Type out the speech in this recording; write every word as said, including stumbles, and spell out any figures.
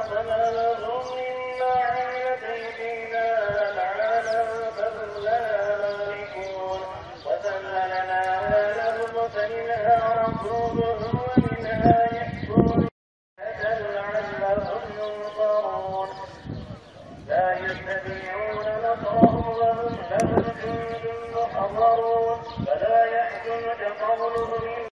فما لهم مما عملت أيدينا أنعاما فهم لها مالكون وذللناها لهم فمنها ركوبهم ومنها يأكلون لعلهم ينصرون لا يستطيعون نصرهم وهم لهم جند محضرون فلا يحزنك قولهم